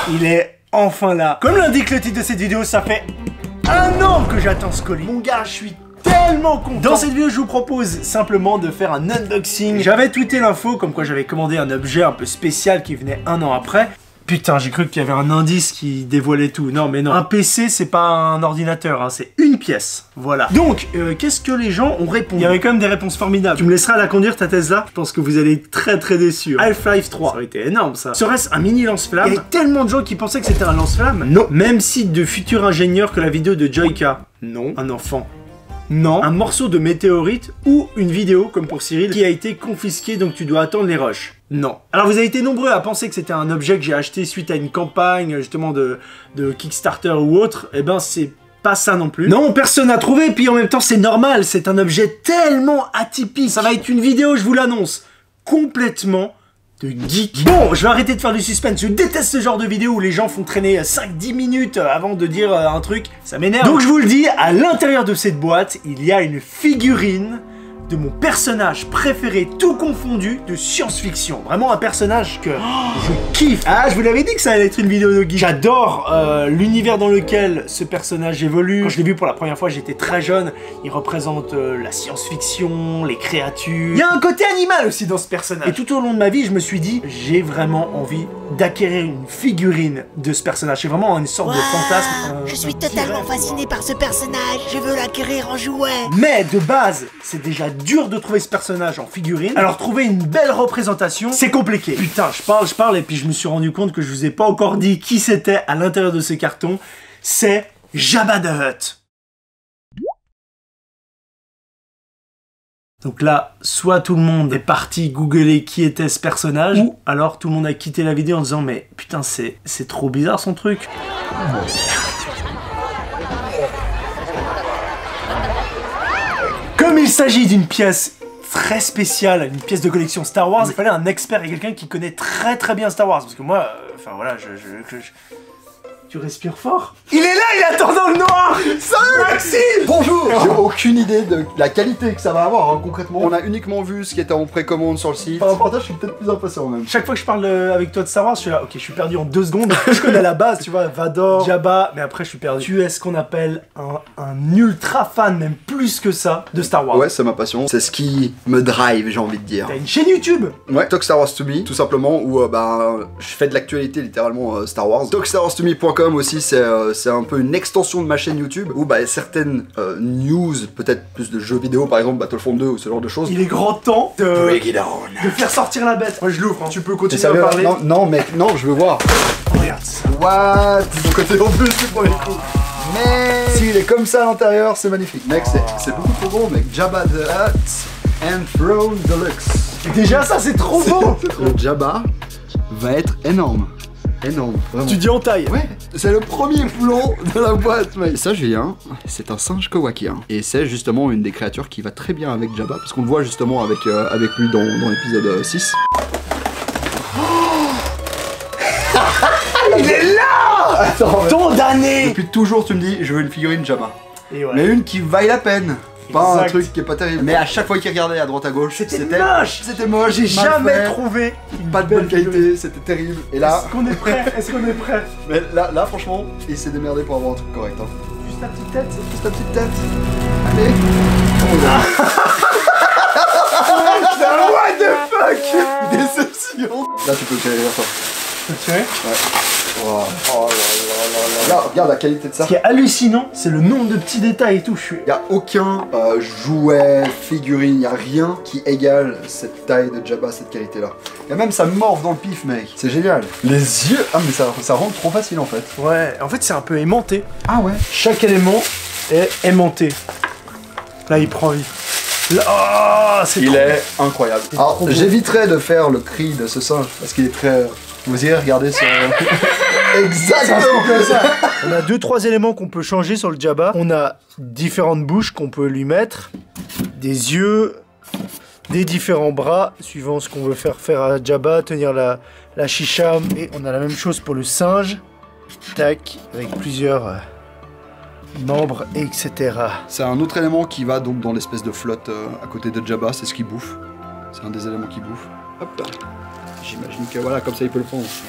Il est enfin là. Comme l'indique le titre de cette vidéo, ça fait 1 an que j'attends ce colis. Mon gars, je suis tellement content. Dans cette vidéo, je vous propose simplement de faire un unboxing. J'avais tweeté l'info comme quoi j'avais commandé un objet un peu spécial qui venait 1 an après. Putain, j'ai cru qu'il y avait un indice qui dévoilait tout. Non, mais non. Un PC, c'est pas un ordinateur, hein, c'est une pièce. Voilà. Donc, qu'est-ce que les gens ont répondu? Il y avait quand même des réponses formidables. Tu me laisseras la conduire, ta Tesla? Je pense que vous allez être très très déçus. Half-Life 3. Ça aurait été énorme, ça. Serait-ce un mini lance-flamme? Il y avait tellement de gens qui pensaient que c'était un lance-flamme. Non. Même site de futurs ingénieurs que la vidéo de Joyka. Non. Un enfant. Non. Un morceau de météorite ou une vidéo, comme pour Cyril, qui a été confisquée, donc tu dois attendre les rushs. Non. Alors vous avez été nombreux à penser que c'était un objet que j'ai acheté suite à une campagne, justement, de Kickstarter ou autre. Eh ben, c'est pas ça non plus. Non, personne n'a trouvé, et puis en même temps, c'est normal, c'est un objet tellement atypique. Ça va être une vidéo, je vous l'annonce, complètement de geek. Bon, je vais arrêter de faire du suspense, je déteste ce genre de vidéo où les gens font traîner 5-10 minutes avant de dire un truc, ça m'énerve. Donc je vous le dis, à l'intérieur de cette boîte, il y a une figurine de mon personnage préféré, tout confondu, de science-fiction. Vraiment un personnage que je kiffe. Ah, je vous l'avais dit que ça allait être une vidéo de geek. J'adore l'univers dans lequel ce personnage évolue. Quand je l'ai vu pour la première fois, j'étais très jeune. Il représente la science-fiction, les créatures. Il y a un côté animal aussi dans ce personnage. Et tout au long de ma vie, je me suis dit, j'ai vraiment envie d'acquérir une figurine de ce personnage. C'est vraiment une sorte de fantasme. Je suis totalement fasciné par ce personnage. Je veux l'acquérir en jouet. Mais de base, c'est déjà dur de trouver ce personnage en figurine. Alors trouver une belle représentation, c'est compliqué. Putain, je parle et puis je me suis rendu compte que je vous ai pas encore dit qui c'était à l'intérieur de ce carton. C'est Jabba the Hutt. Donc là, soit tout le monde est parti googler qui était ce personnage, ou alors tout le monde a quitté la vidéo en disant mais putain c'est trop bizarre son truc. Comme il s'agit d'une pièce très spéciale, une pièce de collection Star Wars, il fallait un expert et quelqu'un qui connaît très très bien Star Wars. Parce que moi, enfin voilà, Tu respires fort? Il est là, il attend dans le noir! Salut Maxime! Bonjour! J'ai aucune idée de la qualité que ça va avoir, hein, concrètement. On a uniquement vu ce qui était en précommande sur le site. Par rapport à ça, je suis peut-être plus impatient même. Chaque fois que je parle avec toi de Star Wars, je suis là, ok, je suis perdu en 2 secondes. Je connais la base, tu vois, Vador, Jabba, mais après je suis perdu. Tu es ce qu'on appelle un ultra fan, même plus que ça, de Star Wars. Ouais, c'est ma passion. C'est ce qui me drive, j'ai envie de dire. T'as une chaîne YouTube? Ouais, Talk Star Wars to Me, tout simplement, où je fais de l'actualité littéralement Star Wars. TalkStarWarsToMe.com aussi, c'est un peu une extension de ma chaîne YouTube où certaines news, peut-être plus de jeux vidéo par exemple, Battlefront 2 ou ce genre de choses. Il est grand temps de faire sortir la bête. Moi je l'ouvre, hein. Tu peux continuer à parler. Non mec, non, je veux voir. Oh, regarde ça. What? Mon côté en plus du premier coup. Mais s'il est comme ça à l'intérieur, c'est magnifique. Mec, c'est beaucoup trop beau, mec. Jabba the Hutt and Throne Deluxe. Déjà ça c'est trop beau. Le Jabba va être énorme. Énorme, vraiment. Tu dis en taille? Ouais, c'est le premier plomb de la boîte, mec. Ça, Julien, c'est un singe kawakien. Et c'est justement une des créatures qui va très bien avec Jabba, parce qu'on le voit justement avec lui dans l'épisode 6. Il est là! Attends, condamné! Depuis toujours, tu me dis, je veux une figurine Jabba. Et ouais. Mais une qui vaille la peine. Pas Exact. un truc qui est pas terrible. Mais à chaque fois qu'il regardait à droite à gauche, c'était moche. C'était moche. J'ai jamais trouvé une pas de bonne qualité, c'était terrible. Et là. Est-ce qu'on est prêt? Est-ce qu'on est prêt? Mais là, franchement, il s'est démerdé pour avoir un truc correct. Hein. Juste la petite tête. Juste la petite tête. Allez. Oh, what the fuck? Déception. Là, tu peux le tirer vers toi. Tu peux tirer? Ouais. Wow. Oh là. Regarde la qualité de ça. Ce qui est hallucinant, c'est le nombre de petits détails et tout. Y a aucun jouet, figurine, y a rien qui égale cette taille de Jabba, cette qualité-là. Y a même sa morve dans le pif, mec. C'est génial. Les yeux. Ah, mais ça rend trop facile en fait. Ouais, en fait, c'est un peu aimanté. Ah ouais. Chaque élément est aimanté. Là, il prend vie. Là, oh, il est incroyable. Alors, j'éviterai de faire le cri de ce singe parce qu'il est très. Vous irez regarder sur. Exactement comme ça. On a 2-3 éléments qu'on peut changer sur le Jabba. On a différentes bouches qu'on peut lui mettre, des yeux, des différents bras, suivant ce qu'on veut faire à Jabba, tenir la chicha. Et on a la même chose pour le singe. Tac, avec plusieurs membres, etc. C'est un autre élément qui va donc dans l'espèce de flotte à côté de Jabba, c'est ce qu'il bouffe. C'est un des éléments qu'il bouffe. Hop là. J'imagine que voilà, comme ça il peut le prendre.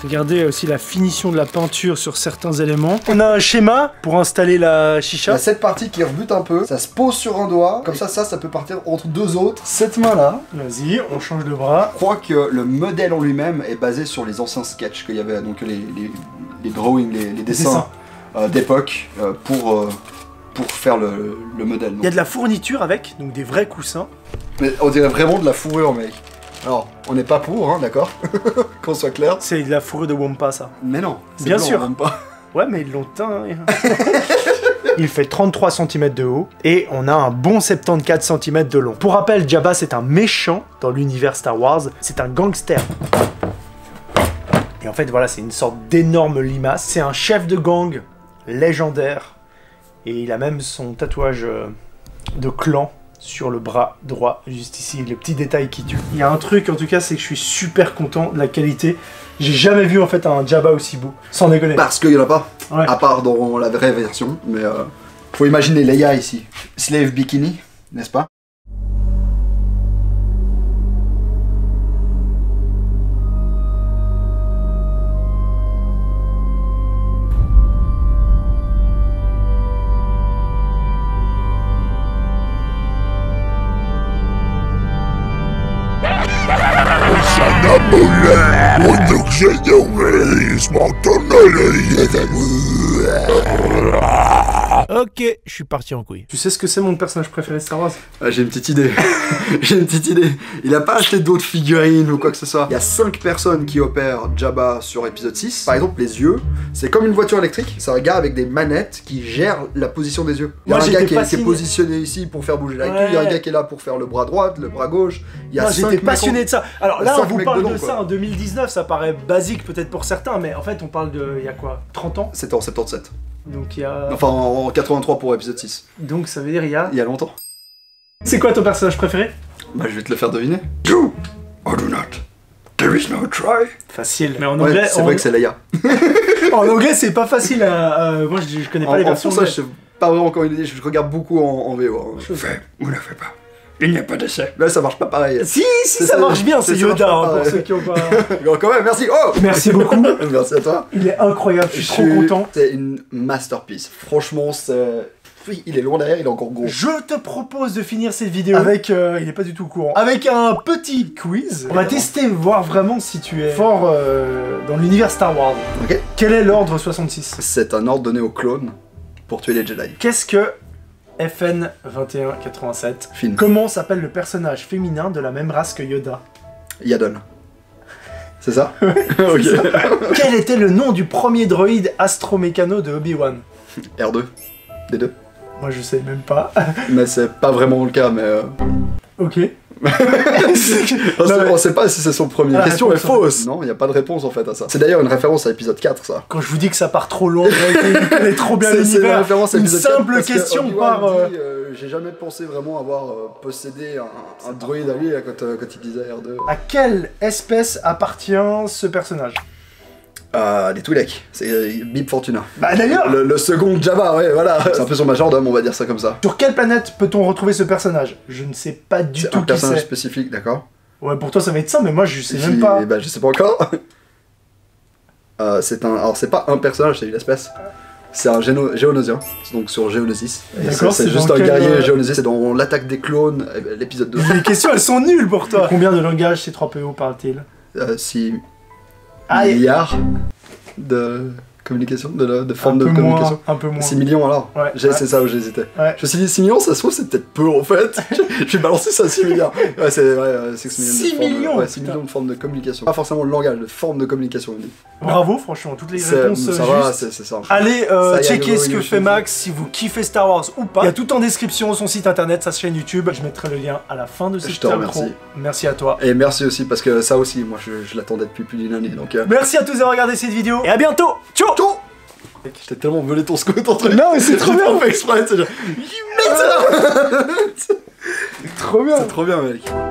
Regardez aussi la finition de la peinture sur certains éléments. On a un schéma pour installer la Il chicha. y a cette partie qui rebute un peu, ça se pose sur un doigt, comme ça peut partir entre deux autres. Cette main-là, Vas-y, on change de bras. je crois que le modèle en lui-même est basé sur les anciens sketchs qu'il y avait, donc les drawings, les dessins d'époque pour faire le modèle. Il y a de la fourniture avec, donc des vrais coussins. Mais on dirait vraiment de la fourrure, mec. Alors, on n'est pas pour, hein, d'accord. Qu'on soit clair. C'est de la fourrure de Wampa, ça. Mais non, c'est Bien blanc, sûr. même pas. Ouais, mais ils l'ont teint. Hein. Il fait 33 cm de haut et on a un bon 74 cm de long. Pour rappel, Jabba c'est un méchant dans l'univers Star Wars, c'est un gangster. Et en fait voilà, c'est une sorte d'énorme limace, c'est un chef de gang légendaire et il a même son tatouage de clan sur le bras droit, juste ici, le petit détail qui tue. Il y a un truc en tout cas, c'est que je suis super content de la qualité. J'ai jamais vu en fait un Jabba aussi beau, sans déconner. Parce qu'il y en a pas, Ouais. à part dans la vraie version, mais faut imaginer Leia ici. Slave bikini, n'est-ce pas? Ok, je suis parti en couille. Tu sais ce que c'est mon personnage préféré de Star Wars? Ah, j'ai une petite idée. J'ai une petite idée. Il a pas acheté d'autres figurines ou quoi que ce soit. Il y a 5 personnes qui opèrent Jabba sur épisode 6. Par exemple, les yeux. C'est comme une voiture électrique. C'est un gars avec des manettes qui gère la position des yeux. Il y a Moi, un gars j'étais qui est fasciné. positionné ici pour faire bouger la queue. Il y a un gars qui est là pour faire le bras droit, le bras gauche. Il y a Moi, 5 j'étais passionné de ça. Alors Il y a là, on 5 vous mecs parle dedans, de quoi. ça en 2019, ça paraît basique peut-être pour certains, mais en fait, on parle de, il y a quoi, 30 ans? C'était en 77. Donc il y a... Enfin, en 83 pour épisode 6. Donc ça veut dire il y a... Il y a longtemps. C'est quoi ton personnage préféré? Bah, je vais te le faire deviner. Do or do not. There is no try. Facile. Mais en Ouais, anglais, c'est vrai que c'est Leia. en anglais, c'est pas facile à... moi, je connais pas les En versions français, anglaises. je sais pas vraiment encore une idée. Je regarde beaucoup en VO. hein. Fais ou ne fais pas. Il n'y a pas d'essai. Là, ça marche pas pareil. Si, C'est ça ça, marche bien, c'est ça marche Yoda, pas hein, pour pareil. ceux qui ont pas... Bon, quand même, merci. Oh Merci beaucoup. Merci à toi. Il est incroyable, je suis trop content. C'est une masterpiece. Franchement, c'est... Oui, il est loin derrière, il est encore gros. Je te propose de finir cette vidéo avec, il est pas du tout au courant, avec un petit quiz. On va tester, voir vraiment si tu es fort dans l'univers Star Wars. Ok. Quel est l'ordre 66? C'est un ordre donné aux clones pour tuer les Jedi. Qu'est-ce que FN 2187? Finn. Comment s'appelle le personnage féminin de la même race que Yoda? Yadon. C'est ça? Ok. Quel était le nom du premier droïde astromécano de Obi-Wan? R2. Des deux. Moi je sais même pas. Mais c'est pas vraiment le cas, mais... Ok. On sait pas si c'est son premier. La question est réponse, en fausse. Non, il n'y a pas de réponse en fait à ça. C'est d'ailleurs une référence à épisode 4, ça. Quand je vous dis que ça part trop loin, il connaît trop bien C'est une l'univers. référence à Une épisode 4 simple parce que question Obi-Wan par... dit, j'ai jamais pensé vraiment avoir possédé un droïde à lui là, quand il disait R2. À quelle espèce appartient ce personnage? Les Twi'lek, c'est Bib Fortuna. Bah d'ailleurs, Le second Jabba, ouais, voilà. C'est un peu son majordome, on va dire ça comme ça. sur quelle planète peut-on retrouver ce personnage? Je ne sais pas du C'est tout un qui personnage c'est. spécifique, d'accord. Ouais, pour toi ça va être ça, mais moi je sais même pas. Bah, je sais pas encore. Alors, c'est pas un personnage, c'est une espèce. C'est un géonosien, donc sur Géonosis. Et D'accord, c'est c'est juste dans un quel, guerrier Géonosis, c'est dans l'attaque des clones, l'épisode 2. Les questions elles sont nulles pour toi. Combien de langages C3PO parle-t-il? 6 Aïe. milliards de communication, de formes de Un peu communication. moins, un peu moins. 6 millions alors Ouais, C'est ouais. ça où j'hésitais. Ouais. Je me suis dit 6 millions, ça se trouve c'est peut-être peu en fait. Je vais balancer ça à 6 milliards. Ouais, c'est 6 millions. 6 millions, Ouais, 6 putain. millions de formes de communication. Pas forcément le langage, de formes de communication. il dit. Bravo, franchement, toutes les C'est- réponses ça va, justes. c'est ça. Allez Ça y est, checker ce que Yoshi. fait Max si vous kiffez Star Wars ou pas. Il y a tout en description, son site internet, sa chaîne YouTube. Je mettrai le lien à la fin de cette Je te remercie. intro. Merci à toi. Et merci aussi parce que ça aussi, moi je l'attendais depuis plus d'une année donc. Merci à tous d'avoir regardé cette vidéo et à bientôt. Ciao. Ciao. J'étais tellement volé ton scout entre les. Non, mais c'est trop bien. fait exprès, c'est genre. Trop bien. C'est trop bien, mec.